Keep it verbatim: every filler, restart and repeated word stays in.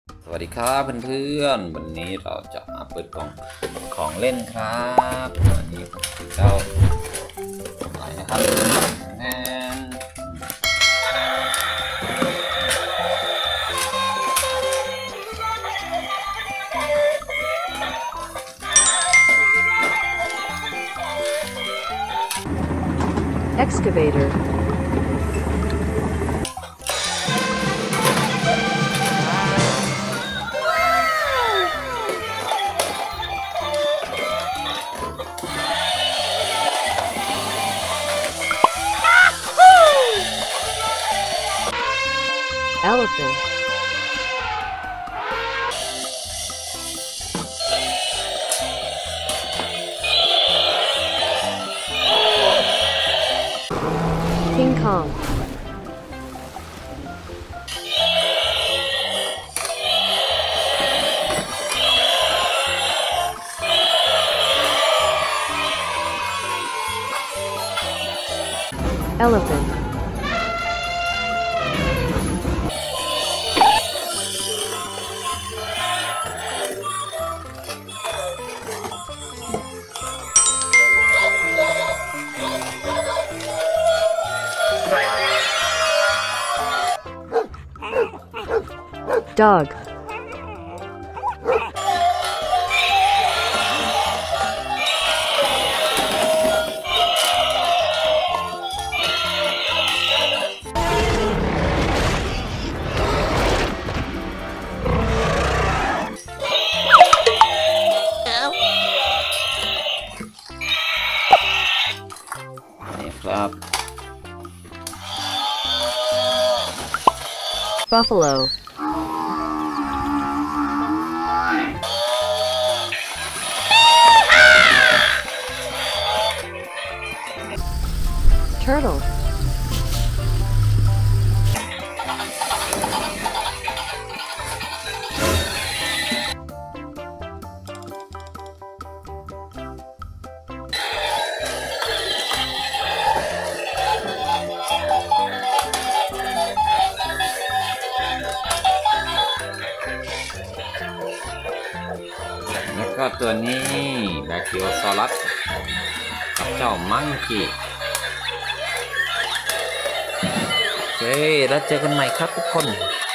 สวัสดีครับเพื่อนๆวันนี้เราจะมาเปิดกล่องของเล่นครับวันนี้เจ้าอะไรนะครับแอน Excavator. Elephant. King Kong. Elephant. Dog. Buffalo. Turtle. แล้วก็ตัวนี้แบคิโอซอรัสกับเจ้ามังคีโอเคแล้วเจอกันใหม่ครับทุกคน